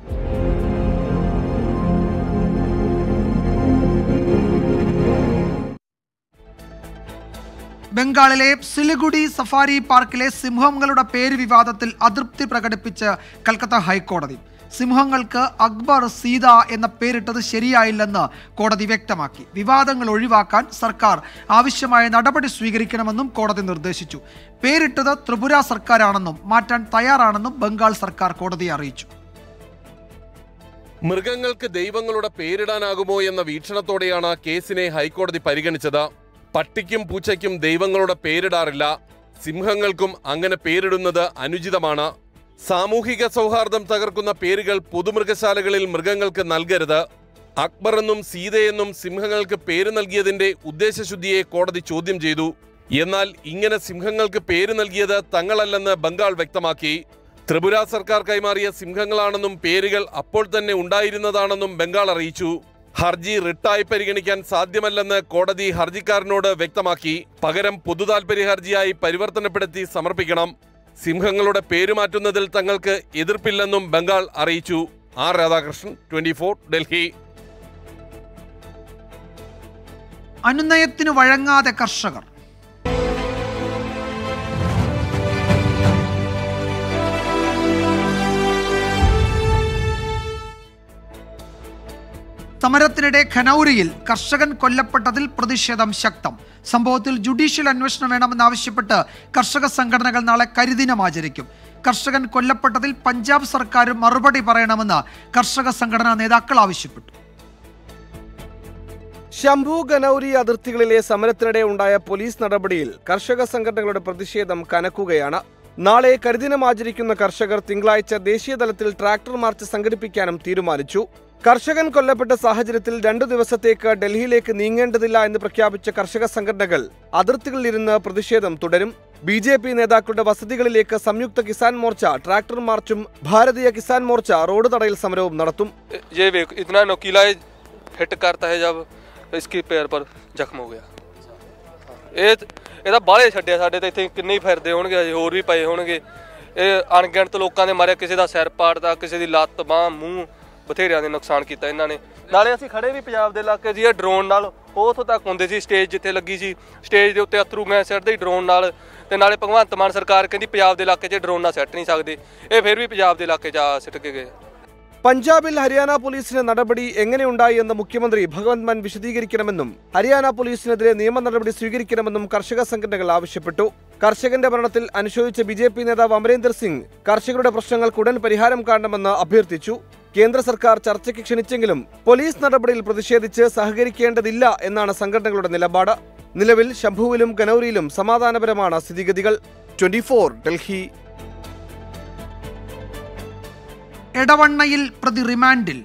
ബംഗാളിലെ സിലിഗുഡി സഫാരി പാർക്കിലെ സിംഹങ്ങളുടെ പേര് വിവാദത്തിൽ അതൃപ്തി പ്രകടിപ്പിച്ച് കൽക്കത്ത ഹൈക്കോടതി. സിംഹങ്ങൾക്ക് അക്ബർ, സീത എന്ന പേരിട്ടത് ശരിയായില്ലെന്ന് കോടതി വ്യക്തമാക്കി. വിവാദങ്ങൾ ഒഴിവാക്കാൻ സർക്കാർ ആവശ്യമായ നടപടി സ്വീകരിക്കണമെന്നും കോടതി നിർദ്ദേശിച്ചു. പേരിട്ടത് ത്രിപുര സർക്കാരാണെന്നും മാറ്റാൻ തയ്യാറാണെന്നും ബംഗാൾ സർക്കാർ കോടതിയെ അറിയിച്ചു. മൃഗങ്ങൾക്ക് ദൈവങ്ങളുടെ പേരിടാനാകുമോ എന്ന വീക്ഷണത്തോടെയാണ് കേസിനെ ഹൈക്കോടതി പരിഗണിച്ചത്. പട്ടിക്കും പൂച്ചയ്ക്കും ദൈവങ്ങളുടെ പേരിടാറില്ല. സിംഹങ്ങൾക്കും അങ്ങനെ പേരിടുന്നത് അനുചിതമാണ്. സാമൂഹിക സൗഹാർദ്ദം തകർക്കുന്ന പേരുകൾ പൊതുമൃഗശാലകളിൽ മൃഗങ്ങൾക്ക് നൽകരുത്. അക്ബർ എന്നും സീതയെന്നും സിംഹങ്ങൾക്ക് പേര് നൽകിയതിന്റെ ഉദ്ദേശശുദ്ധിയെ കോടതി ചോദ്യം ചെയ്തു. എന്നാൽ ഇങ്ങനെ സിംഹങ്ങൾക്ക് പേര് നൽകിയത് തങ്ങളല്ലെന്ന് ബംഗാൾ വ്യക്തമാക്കി. ത്രിപുര സർക്കാർ കൈമാറിയ സിംഹങ്ങളാണെന്നും പേരുകൾ അപ്പോൾ തന്നെ ഉണ്ടായിരുന്നതാണെന്നും ബംഗാൾ അറിയിച്ചു. ഹർജി റിട്ടായി പരിഗണിക്കാൻ സാധ്യമല്ലെന്ന് കോടതി ഹർജിക്കാരനോട് വ്യക്തമാക്കി. പകരം പൊതുതാൽപര്യ ഹർജിയായി പരിവർത്തനപ്പെടുത്തി സമർപ്പിക്കണം. സിംഹങ്ങളുടെ പേരുമാറ്റുന്നതിൽ തങ്ങൾക്ക് എതിർപ്പില്ലെന്നും ബംഗാൾ അറിയിച്ചു. R Radhakrishnan, twenty four, Delhi. അനുനയത്തിന് വഴങ്ങാതെ കർഷകർ. സമരത്തിനിടെ ഖനൌരിയിൽ കർഷകൻ കൊല്ലപ്പെട്ടതിൽ പ്രതിഷേധം ശക്തം. സംഭവത്തിൽ ജുഡീഷ്യൽ അന്വേഷണം വേണമെന്നാവശ്യപ്പെട്ട് കർഷക സംഘടനകൾ നാളെ കരിദിനം ആചരിക്കും. കർഷകൻ കൊല്ലപ്പെട്ടതിൽ പഞ്ചാബ് സർക്കാർ മറുപടി പറയണമെന്ന് കർഷക സംഘടനാ നേതാക്കൾ ആവശ്യപ്പെട്ടു. ശംഭു ഖനൌരി അതിർത്തികളിലെ സമരത്തിനിടെ ഉണ്ടായ പോലീസ് നടപടിയിൽ കർഷക സംഘടനകളുടെ പ്രതിഷേധം കനക്കുകയാണ്. നാളെ കരിദിനം ആചരിക്കുന്ന കർഷകർ തിങ്കളാഴ്ച ദേശീയ തലത്തിൽ ട്രാക്ടർ മാർച്ച് സംഘടിപ്പിക്കാനും തീരുമാനിച്ചു. കർഷകൻ കൊല്ലപ്പെട്ട സാഹചര്യത്തിൽ രണ്ടു ദിവസത്തേക്ക് ഡൽഹിയിലേക്ക് നീങ്ങേണ്ടതില്ല എന്ന് പ്രഖ്യാപിച്ച കർഷക സംഘടനകൾ അതിർത്തികളിലിരുന്ന് പ്രതിഷേധം തുടരും. ബി ജെ പി നേതാക്കളുടെ വസതികളിലേക്ക് സംയുക്ത കിസാൻ മോർച്ച ട്രാക്ടർ മാർച്ചും ഭാരതീയ കിസാൻ മോർച്ച റോഡ് തടയൽ സമരവും നടത്തും. इसके पैर पर जख्म हो गया ਇਹ ਇਹਦਾ ਬਾਲੇ ਛੱਡਿਆ ਸਾਡੇ ਤੇ ਇੱਥੇ ਕਿੰਨੇ ਫਿਰਦੇ ਹੋਣਗੇ ਅਜੇ ਹੋਰ ਵੀ ਪਏ ਹੋਣਗੇ ਇਹ ਅਣਗਿਣਤ ਲੋਕਾਂ ਦੇ ਮਾਰੇ ਕਿਸੇ ਦਾ ਸਿਰ ਪਾੜਦਾ ਕਿਸੇ ਦੀ ਲੱਤ ਬਾਹ ਮੂੰਹ ਬਥੇਰਿਆਂ ਦੇ ਨੁਕਸਾਨ ਕੀਤਾ ਇਹਨਾਂ ਨੇ ਨਾਲੇ ਅਸੀਂ ਖੜੇ ਵੀ ਪੰਜਾਬ ਦੇ ਇਲਾਕੇ 'ਚ ਇਹ ਡਰੋਨ ਨਾਲ ਉੱਥੋਂ ਤੱਕ ਹੁੰਦੇ ਸੀ ਸਟੇਜ ਜਿੱਥੇ ਲੱਗੀ ਸੀ ਸਟੇਜ ਦੇ ਉੱਤੇ ਅਥਰੂ ਗੈਸ ਸਿੱਟਦੇ ਡਰੋਨ ਨਾਲ ਤੇ ਨਾਲੇ ਭਗਵੰਤ ਮਾਨ ਸਰਕਾਰ ਕਹਿੰਦੀ ਪੰਜਾਬ ਦੇ ਇਲਾਕੇ 'ਚ ਡਰੋਨ ਨਾਲ ਸਿੱਟ ਨਹੀਂ ਸਕਦੇ ਇਹ ਫਿਰ ਵੀ ਪੰਜਾਬ ਦੇ ഇലാക്കെ 'ਚ ਆ ਸਿੱਟ ਕੇ ਗਏ. പഞ്ചാബിൽ ഹരിയാന പോലീസിന്റെ നടപടി എങ്ങനെയുണ്ടായി എന്ന് മുഖ്യമന്ത്രി ഭഗവന്ത് മാൻ വിശദീകരിക്കണമെന്നും ഹരിയാന പോലീസിനെതിരെ നിയമ നടപടി സ്വീകരിക്കണമെന്നും കർഷക സംഘടനകൾ ആവശ്യപ്പെട്ടു. കർഷകന്റെ മരണത്തിൽ അനുശോചിച്ച ബി ജെ പി നേതാവ് അമരീന്ദർ സിംഗ് കർഷകരുടെ പ്രശ്നങ്ങൾക്ക് ഉടൻ പരിഹാരം കാണണമെന്ന് അഭ്യർത്ഥിച്ചു. കേന്ദ്ര സർക്കാർ ചർച്ചയ്ക്ക് ക്ഷണിച്ചെങ്കിലും പോലീസ് നടപടിയിൽ പ്രതിഷേധിച്ച് സഹകരിക്കേണ്ടതില്ല എന്നാണ് സംഘടനകളുടെ നിലപാട്. നിലവിൽ ശംഭുവിലും കനൌരിയിലും സമാധാനപരമാണ് സ്ഥിതിഗതികൾ. Twenty four Delhi. എടവണ്ണയിൽ പ്രതി റിമാൻഡിൽ.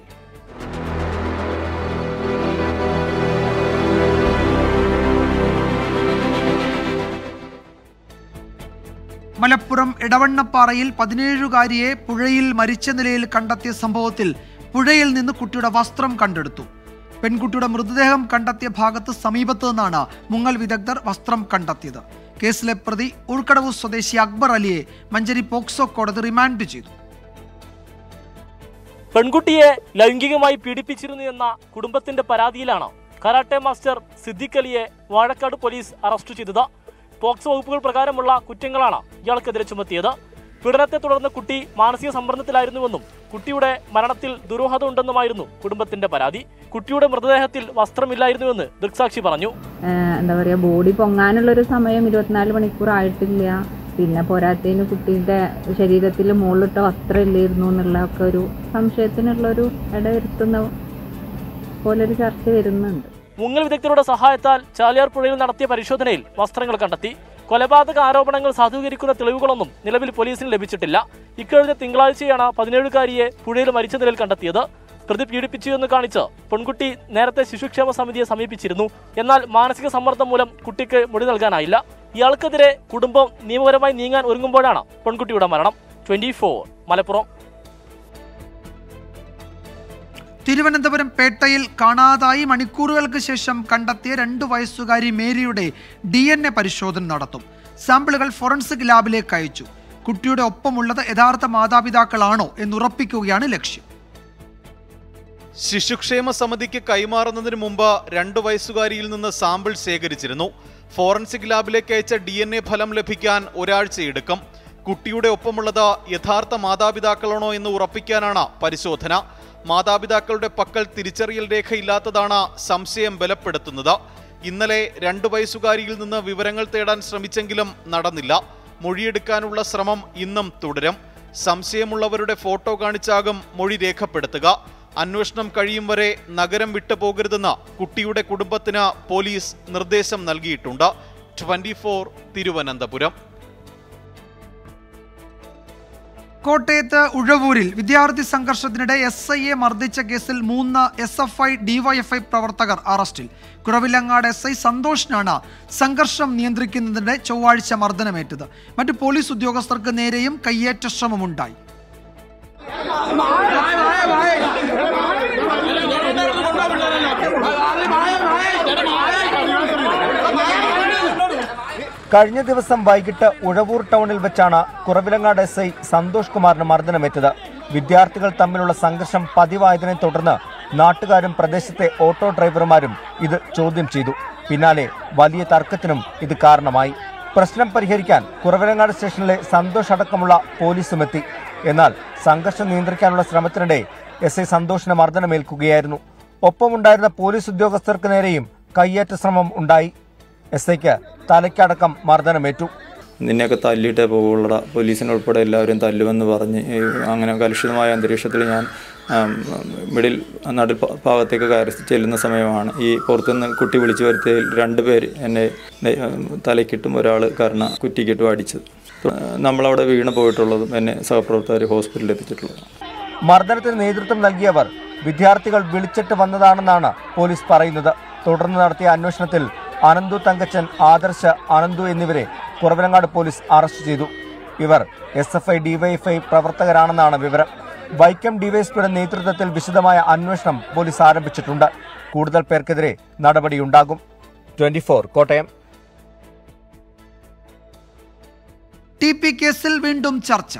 മലപ്പുറം എടവണ്ണപ്പാറയിൽ പതിനേഴുകാരിയെ പുഴയിൽ മരിച്ച നിലയിൽ കണ്ടെത്തിയ സംഭവത്തിൽ പുഴയിൽ നിന്ന് കുട്ടിയുടെ വസ്ത്രം കണ്ടെടുത്തു. പെൺകുട്ടിയുടെ മൃതദേഹം കണ്ടെത്തിയ ഭാഗത്ത് സമീപത്ത് നിന്നാണ് മുങ്ങൽ വിദഗ്ധർ വസ്ത്രം കണ്ടെത്തിയത്. കേസിലെ പ്രതി ഉൾക്കടവ് സ്വദേശി അക്ബർ അലിയെ മഞ്ചേരി പോക്സോ കോടതി റിമാൻഡ് ചെയ്തു. പെൺകുട്ടിയെ ലൈംഗികമായി പീഡിപ്പിച്ചിരുന്നു എന്ന കുടുംബത്തിന്റെ പരാതിയിലാണ് കരാട്ടെ മാസ്റ്റർ സിദ്ദിഖ് അലിയെ വാഴക്കാട് പോലീസ് അറസ്റ്റ് ചെയ്തത്. പോക്സോ വകുപ്പുകൾ പ്രകാരമുള്ള കുറ്റങ്ങളാണ് ഇയാൾക്കെതിരെ ചുമത്തിയത്. പീഡനത്തെ തുടർന്ന് കുട്ടി മാനസിക സമ്മർദ്ദത്തിലായിരുന്നുവെന്നും കുട്ടിയുടെ മരണത്തിൽ ദുരൂഹത ഉണ്ടെന്നുമായിരുന്നു കുടുംബത്തിന്റെ പരാതി. കുട്ടിയുടെ മൃതദേഹത്തിൽ വസ്ത്രമില്ലായിരുന്നുവെന്ന് ദൃക്സാക്ഷി പറഞ്ഞു. എന്താ പറയുക, ബോഡി പൊങ്ങാനുള്ളൊരു സമയം ഇരുപത്തിനാല് മണിക്കൂർ ആയിട്ടില്ല. പിന്നെ പോരാത്തതിന് കുട്ടിയുടെ ശരീരത്തിൽ മുകളിലിട്ട വസ്ത്രം ഇല്ലായിരുന്നു എന്നുള്ള ഒക്കെ ഒരു സംശയത്തിനുള്ളൊരു ഇടവരുത്തുന്ന പോലൊരു ചർച്ച വരുന്നുണ്ട്. മുങ്ങൽ വിദഗ്ധരുടെ സഹായത്താൽ ചാലിയാർ പുഴയിൽ നടത്തിയ പരിശോധനയിൽ വസ്ത്രങ്ങൾ കണ്ടെത്തി. കൊലപാതക ആരോപണങ്ങൾ സാധൂകരിക്കുന്ന തെളിവുകളൊന്നും നിലവിൽ പോലീസിന് ലഭിച്ചിട്ടില്ല. ഇക്കഴിഞ്ഞ തിങ്കളാഴ്ചയാണ് പതിനേഴുകാരിയെ പുഴയിൽ മരിച്ച നിലയിൽ കണ്ടെത്തിയത്. പ്രതി പീഡിപ്പിച്ചു എന്ന് കാണിച്ച് പെൺകുട്ടി നേരത്തെ ശിശുക്ഷേമ സമിതിയെ സമീപിച്ചിരുന്നു. എന്നാൽ മാനസിക സമ്മർദ്ദം മൂലം കുട്ടിക്ക് മൊഴി നൽകാനായില്ല. ഇയാൾക്കെതിരെ കുടുംബം നിയമപരമായി നീങ്ങാൻ ഒരുങ്ങുമ്പോഴാണ് പെൺകുട്ടിയുടെ മരണം. Twenty four Malappuram. തിരുവനന്തപുരം പേട്ടയിൽ കാണാതായി മണിക്കൂറുകൾക്ക് ശേഷം കണ്ടെത്തിയ രണ്ടു വയസ്സുകാരി മേരിയുടെ ഡി എൻ എ പരിശോധന നടത്തും. സാമ്പിളുകൾ ഫോറൻസിക് ലാബിലേക്ക് അയച്ചു. കുട്ടിയുടെ ഒപ്പമുള്ളത് യഥാർത്ഥ മാതാപിതാക്കളാണോ എന്നുറപ്പിക്കുകയാണ് ലക്ഷ്യം. ശിശുക്ഷേമ സമിതിക്ക് കൈമാറുന്നതിന് മുമ്പ് രണ്ടു വയസ്സുകാരിയിൽ നിന്ന് സാമ്പിൾ ശേഖരിച്ചിരുന്നു. ഫോറൻസിക് ലാബിലേക്ക് അയച്ച ഡി എൻ എ ഫലം ലഭിക്കാൻ ഒരാഴ്ചയെടുക്കും. കുട്ടിയുടെ ഒപ്പമുള്ളത് യഥാർത്ഥ മാതാപിതാക്കളാണോ എന്ന് ഉറപ്പിക്കാനാണ് പരിശോധന. മാതാപിതാക്കളുടെ പക്കൽ തിരിച്ചറിയൽ രേഖയില്ലാത്തതാണ് സംശയം ബലപ്പെടുത്തുന്നത്. ഇന്നലെ രണ്ടു വയസ്സുകാരിയിൽ നിന്ന് വിവരങ്ങൾ തേടാൻ ശ്രമിച്ചെങ്കിലും നടന്നില്ല. മൊഴിയെടുക്കാനുള്ള ശ്രമം ഇന്നും തുടരും. സംശയമുള്ളവരുടെ ഫോട്ടോ കാണിച്ചാകും മൊഴി രേഖപ്പെടുത്തുക. അന്വേഷണം കഴിയും വരെ നഗരം വിട്ടുപോകരുതെന്ന് കുട്ടിയുടെ കുടുംബത്തിന് പോലീസ് നിർദ്ദേശം നൽകിയിട്ടുണ്ട്. Twenty four Thiruvananthapuram. കോട്ടയത്ത് ഉഴവൂരിൽ വിദ്യാർത്ഥി സംഘർഷത്തിനിടെ എസ് ഐയെ മർദ്ദിച്ച കേസിൽ മൂന്ന് എസ് എഫ് ഐ ഡിവൈഎഫ്ഐ പ്രവർത്തകർ അറസ്റ്റിൽ. കുറവിലങ്ങാട് എസ് ഐ സന്തോഷിനാണ് സംഘർഷം നിയന്ത്രിക്കുന്നതിനിടെ ചൊവ്വാഴ്ച മർദ്ദനമേറ്റത്. മറ്റു പോലീസ് ഉദ്യോഗസ്ഥർക്ക് നേരെയും കയ്യേറ്റ ശ്രമമുണ്ടായി. കഴിഞ്ഞ ദിവസം വൈകിട്ട് ഉഴവൂർ ടൗണിൽ വെച്ചാണ് കുറവിലങ്ങാട് എസ് ഐ സന്തോഷ് കുമാറിന് മർദ്ദനമേറ്റത്. വിദ്യാർത്ഥികൾ തമ്മിലുള്ള സംഘർഷം പതിവായതിനെ തുടർന്ന് നാട്ടുകാരും പ്രദേശത്തെ ഓട്ടോ ഡ്രൈവർമാരും ഇത് ചോദ്യം ചെയ്തു. പിന്നാലെ വലിയ തർക്കത്തിനും ഇത് കാരണമായി. പ്രശ്നം പരിഹരിക്കാൻ കുറവിലങ്ങാട് സ്റ്റേഷനിലെ സന്തോഷ് അടക്കമുള്ള പോലീസും എത്തി. എന്നാൽ സംഘർഷം നിയന്ത്രിക്കാനുള്ള ശ്രമത്തിനിടെ എസ് ഐ സന്തോഷിന് മർദ്ദനമേൽക്കുകയായിരുന്നു. ഒപ്പമുണ്ടായിരുന്ന പോലീസ് ഉദ്യോഗസ്ഥർക്ക് നേരെയും കയ്യേറ്റ ശ്രമം ഉണ്ടായി. എസ് ഐക്ക് തലയ്ക്കടക്കം മർദ്ദനമേറ്റു. നിന്നെയൊക്കെ തല്ലിയിട്ടേ പോകുള്ളട, പോലീസിനുൾപ്പെടെ എല്ലാവരും തല്ലുമെന്ന് പറഞ്ഞ് അങ്ങനെ കലുഷിതമായ അന്തരീക്ഷത്തിൽ ഞാൻ മിഡിൽ നടുൽ ഭാഗത്തേക്ക് കയറി ചെല്ലുന്ന സമയമാണ് ഈ പുറത്തുനിന്ന് കുട്ടി വിളിച്ചു വരുത്തിയതിൽ രണ്ട് പേര് എന്നെ തലയ്ക്കിട്ടും ഒരാൾ കാരണം കുറ്റിക്കിട്ടും അടിച്ചത്. നമ്മളവിടെ വീണ് പോയിട്ടുള്ളതും എന്നെ സഹപ്രവർത്തകർ ഹോസ്പിറ്റലിൽ എത്തിച്ചിട്ടുള്ളതും. മർദ്ദനത്തിന് നേതൃത്വം നൽകിയവർ വിദ്യാർത്ഥികൾ വിളിച്ചിട്ട് വന്നതാണെന്നാണ് പോലീസ് പറയുന്നത്. തുടർന്ന് നടത്തിയ അന്വേഷണത്തിൽ അനന്തു തങ്കച്ചൻ, ആദർശ്, അനന്തു എന്നിവരെ കുറവിലങ്ങാട് പോലീസ് അറസ്റ്റ് ചെയ്തു. ഇവർ എസ് എഫ് ഐ ഡിവൈഎഫ്ഐ പ്രവർത്തകരാണെന്നാണ് വിവരം. വൈക്കം ഡിവൈഎസ്പിയുടെ നേതൃത്വത്തിൽ വിശദമായ അന്വേഷണം പോലീസ് ആരംഭിച്ചിട്ടുണ്ട്. കൂടുതൽ പേർക്കെതിരെ നടപടിയുണ്ടാകും. Twenty four Kottayam. T P കേസിൽ വീണ്ടും ചർച്ച.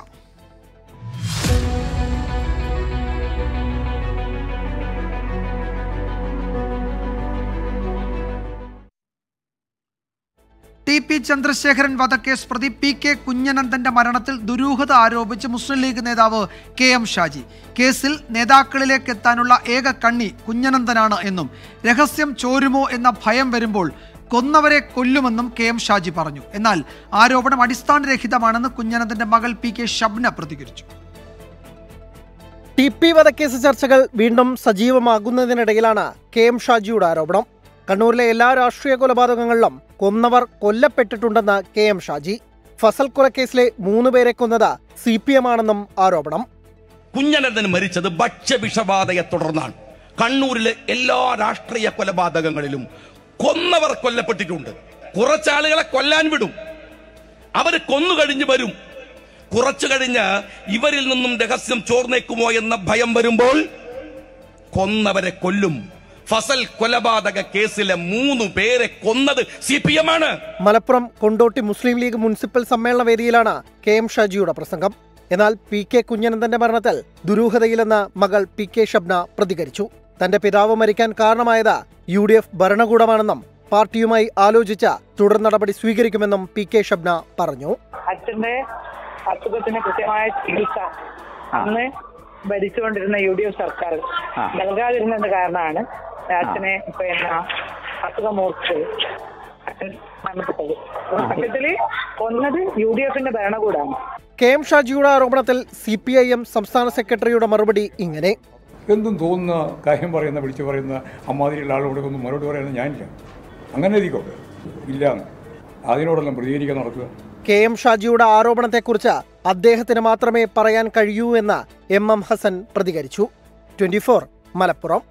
ടി പി ചന്ദ്രശേഖരൻ വധക്കേസ് പ്രതി പി കെ കുഞ്ഞനന്ദന്റെ മരണത്തിൽ ദുരൂഹത ആരോപിച്ച് മുസ്ലിം ലീഗ് നേതാവ് കെ എം ഷാജി. കേസിൽ നേതാക്കളിലേക്ക് എത്താനുള്ള ഏക കണ്ണി കുഞ്ഞനന്ദനാണ് എന്നും രഹസ്യം ചോരുമോ എന്ന ഭയം വരുമ്പോൾ കൊന്നവരെ കൊല്ലുമെന്നും കെ എം ഷാജി പറഞ്ഞു. എന്നാൽ ആരോപണം അടിസ്ഥാനരഹിതമാണെന്ന് കുഞ്ഞനന്ദന്റെ മകൾ പി കെ ഷബ്ന പ്രതികരിച്ചു. ടി പി വധക്കേസ് ചർച്ചകൾ വീണ്ടും സജീവമാകുന്നതിനിടയിലാണ് കെ എം ഷാജിയുടെ ആരോപണം. കണ്ണൂരിലെ എല്ലാ രാഷ്ട്രീയ കൊലപാതകങ്ങളിലും കൊന്നവർ കൊല്ലപ്പെട്ടിട്ടുണ്ടെന്ന് കെ എം ഷാജി. ഫസൽ കൊലക്കേസിലെ മൂന്ന് പേരെ കൊന്നത് സി പി എം ആണെന്നും ആരോപണം. കുഞ്ഞനന്ദൻ മരിച്ചത് ഭക്ഷ്യവിഷബാധയെ തുടർന്നാണ്. കണ്ണൂരിലെ എല്ലാ രാഷ്ട്രീയ കൊലപാതകങ്ങളിലും കൊന്നവർ കൊല്ലപ്പെട്ടിട്ടുണ്ട്. കുറച്ചാളുകളെ കൊല്ലാൻ വിടും, അവര് കൊന്നു കഴിഞ്ഞ് വരും. കുറച്ചു കഴിഞ്ഞ് ഇവരിൽ നിന്നും രഹസ്യം ചോർന്നേക്കുമോ എന്ന ഭയം വരുമ്പോൾ കൊന്നവരെ കൊല്ലും. ഫസൽ കൊലപാതക കേസിലെ മൂന്ന് പേരെ കൊന്നത് സി പി എം ആണ്. മലപ്പുറം കൊണ്ടോട്ടി മുസ്ലിം ലീഗ് മുനിസിപ്പൽ സമ്മേളന വേദിയിലാണ് കെ എം ഷാജിയുടെ പ്രസംഗം. എന്നാൽ പി കെ കുഞ്ഞനന്ദന്റെ മരണത്തിൽ ദുരൂഹതയിലെന്ന് മകൾ പി കെ ഷബ്ന പ്രതികരിച്ചു. തന്റെ പിതാവ് മരിക്കാൻ കാരണമായത് യു ഡി എഫ് ഭരണകൂടമാണെന്നും പാർട്ടിയുമായി ആലോചിച്ച തുടർ നടപടി സ്വീകരിക്കുമെന്നും പി കെ ഷബ്ന പറഞ്ഞു. അച്ഛന്റെ അസുഖത്തിന് കൃത്യമായ ചികിത്സ അന്ന് ഭരിച്ചുകൊണ്ടിരുന്ന യു ഡി എഫ് സർക്കാർ നൽകാതിരുന്നത് കാരണമാണ് അച്ഛനെ പിന്നെ അസുഖം മൂർച്ചത് അച്ഛൻ മരണപ്പെട്ടത്. സത്യത്തില് കൊന്നത് യു ഡി എഫിന്റെ ഭരണകൂടമാണ്. കെ എം ഷാജിയുടെ ആരോപണത്തിൽ സി പി ഐ എം സംസ്ഥാന സെക്രട്ടറിയുടെ മറുപടി ഇങ്ങനെ: എന്തും തോന്നുന്ന കാര്യം പറയുന്ന വിളിച്ചു പറയുന്ന അമ്മാതിരിയുള്ള ആളോട് ഒന്നും മറുപടി പറയുന്നത് ഞാനില്ല. അങ്ങനെ എഴുതിക്കോട്ടെ, ഇല്ല, അതിനോടെല്ലാം പ്രതികരിക്കാൻ നടക്കുക. കെ എം ഷാജിയുടെ ആരോപണത്തെക്കുറിച്ച് അദ്ദേഹത്തിന് മാത്രമേ പറയാൻ കഴിയൂ എന്ന് എം എം ഹസൻ പ്രതികരിച്ചു. Twenty four Malappuram.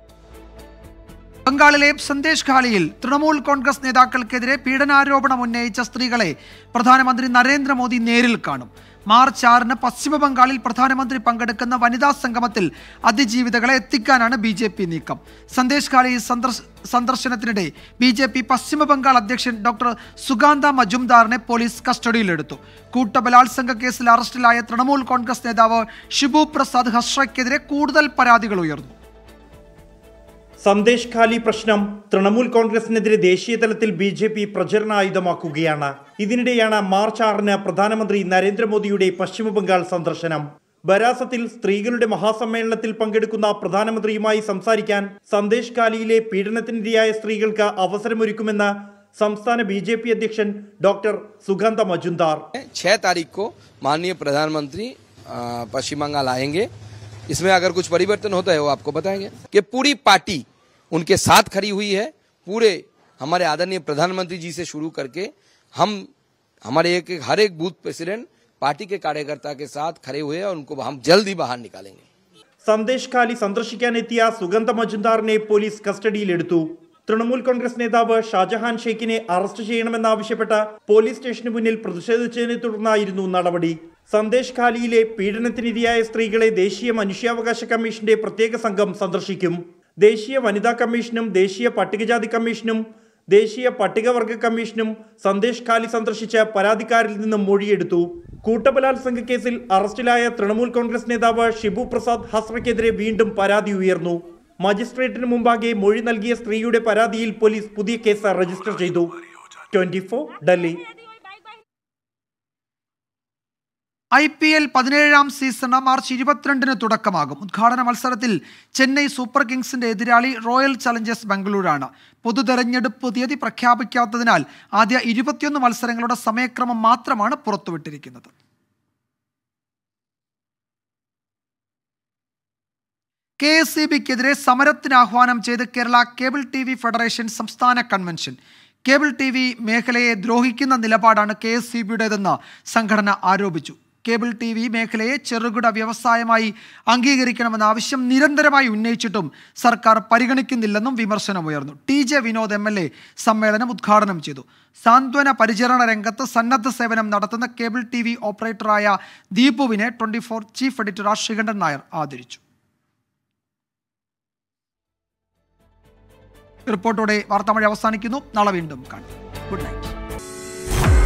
ബംഗാളിലെ സന്ദേശ് ഖാലിയിൽ തൃണമൂൽ കോൺഗ്രസ് നേതാക്കൾക്കെതിരെ പീഡനാരോപണം ഉന്നയിച്ച സ്ത്രീകളെ പ്രധാനമന്ത്രി നരേന്ദ്രമോദി നേരിൽ കാണും. മാർച്ച് ആറിന് പശ്ചിമ ബംഗാളിൽ പ്രധാനമന്ത്രി പങ്കെടുക്കുന്ന വനിതാ സംഗമത്തിൽ അതിജീവിതകളെ എത്തിക്കാനാണ് ബി ജെ പി നീക്കം. സന്ദേശ് ഖാലി സന്ദർശനത്തിനിടെ ബി ജെ പി പശ്ചിമ ബംഗാൾ അധ്യക്ഷൻ ഡോക്ടർ സുഗാന്ത മജുംദാറിനെ പോലീസ് കസ്റ്റഡിയിലെടുത്തു. കൂട്ടബലാത്സംഗ കേസിൽ അറസ്റ്റിലായ തൃണമൂൽ കോൺഗ്രസ് നേതാവ് ഷിബു പ്രസാദ് ഹസ്രയ്ക്കെതിരെ കൂടുതൽ പരാതികൾ ഉയർന്നു. സന്ദേശ് ഖാലി പ്രശ്നം തൃണമൂൽ കോൺഗ്രസിനെതിരെ ദേശീയ തലത്തിൽ ബി ജെ പി പ്രചരണായുധമാക്കുകയാണ്. ഇതിനിടെയാണ് മാർച്ച് ആറിന് പ്രധാനമന്ത്രി നരേന്ദ്രമോദിയുടെ പശ്ചിമബംഗാൾ സന്ദർശനം. ബരാസത്തിൽ സ്ത്രീകളുടെ മഹാസമ്മേളനത്തിൽ പങ്കെടുക്കുന്ന പ്രധാനമന്ത്രിയുമായി സംസാരിക്കാൻ സന്ദേശ് ഖാലിയിലെ പീഡനത്തിനിരയായ സ്ത്രീകൾക്ക് അവസരമൊരുക്കുമെന്ന് സംസ്ഥാന ബി ജെ പി അധ്യക്ഷൻ ഡോക്ടർ സുഗാന്ത മജുംദാർ. छह तारीख को माननीय प्रधानमंत्री पश्चिम बंगाल आएंगे. इसमें अगर कुछ परिवर्तन होता है वो आपको बताएंगे कि पूरी पार्टी उनके साथ खड़ी हुई है. पूरे हमारे आदरणीय प्रधानमंत्री जी से शुरू करके हम हमारे एक हर एक बूथ प्रेसिडेंट पार्टी के कार्यकर्ता के साथ खड़े हुए हैं और उनको हम जल्द ही बाहर निकालेंगे. സന്ദേശ് ഖാലി സന്ദർശിക്കാനെത്തിയ സുഗന്ധ മജുംദാറിനെ പോലീസ് കസ്റ്റഡിയിലെടുത്തു. തൃണമൂൽ കോൺഗ്രസ് നേതാവ് ഷാജഹാൻ ഷെയ്ഖിനെ അറസ്റ്റ് ചെയ്യണമെന്നാവശ്യപ്പെട്ട് പോലീസ് സ്റ്റേഷന് മുന്നിൽ പ്രതിഷേധിച്ചതിനെ തുടർന്നായിരുന്നു നടപടി. സന്ദേശ് ഖാലിയിലെ പീഡനത്തിനിരയായ സ്ത്രീകളെ ദേശീയ മനുഷ്യാവകാശ കമ്മീഷന്റെ പ്രത്യേക സംഘം സന്ദർശിക്കും. ദേശീയ വനിതാ കമ്മീഷനും ദേശീയ പട്ടികജാതി കമ്മീഷനും ദേശീയ പട്ടികവർഗ കമ്മീഷനും സന്ദേശ് ഖാലി സന്ദർശിച്ച പരാതിക്കാരിൽ നിന്നും മൊഴിയെടുത്തു. കൂട്ടബലാത്സംഗ കേസിൽ അറസ്റ്റിലായ തൃണമൂൽ കോൺഗ്രസ് നേതാവ് ഷിബു പ്രസാദ് ഹസ്രയ്ക്കെതിരെ വീണ്ടും പരാതി ഉയർന്നു. മജിസ്ട്രേറ്റിന് മുമ്പാകെ മൊഴി നൽകിയ സ്ത്രീയുടെ പരാതിയിൽ പോലീസ് പുതിയ കേസ് രജിസ്റ്റർ ചെയ്തു. Twenty four Delhi. I P L പതിനേഴാം സീസണ് മാർച്ച് ഇരുപത്തിരണ്ടിന് തുടക്കമാകും. ഉദ്ഘാടന മത്സരത്തിൽ ചെന്നൈ സൂപ്പർ കിങ്സിന്റെ എതിരാളി റോയൽ ചലഞ്ചേഴ്സ് ബംഗളൂരാണ്. പൊതുതെരഞ്ഞെടുപ്പ് തീയതി പ്രഖ്യാപിക്കാത്തതിനാൽ ആദ്യ ഇരുപത്തിയൊന്ന് മത്സരങ്ങളുടെ സമയക്രമം മാത്രമാണ് പുറത്തുവിട്ടിരിക്കുന്നത്. കെ എസ് ഇ ബിക്കെതിരെ സമരത്തിന് ആഹ്വാനം ചെയ്ത് Kerala cable T V federation സംസ്ഥാന കൺവെൻഷൻ. കേബിൾ ടി വി മേഖലയെ ദ്രോഹിക്കുന്ന നിലപാടാണ് കെ എസ് ഇ ബിയുടേതെന്ന് സംഘടന ആരോപിച്ചു. കേബിൾ ടി വി മേഖലയെ ചെറുകിട വ്യവസായമായി അംഗീകരിക്കണമെന്ന ആവശ്യം നിരന്തരമായി ഉന്നയിച്ചിട്ടും സർക്കാർ പരിഗണിക്കുന്നില്ലെന്നും വിമർശനമുയർന്നു. T J Vinod M L A സമ്മേളനം ഉദ്ഘാടനം ചെയ്തു. സാന്ത്വന പരിചരണ രംഗത്ത് സന്നദ്ധ സേവനം നടത്തുന്ന കേബിൾ ടി വി ഓപ്പറേറ്ററായ ദീപുവിനെ twenty four chief editor R Sreekandan Nair ആദരിച്ചു. റിപ്പോർട്ടോടെ വാർത്താമഴ അവസാനിക്കുന്നു. നാളെ വീണ്ടും കാണാം. Good night.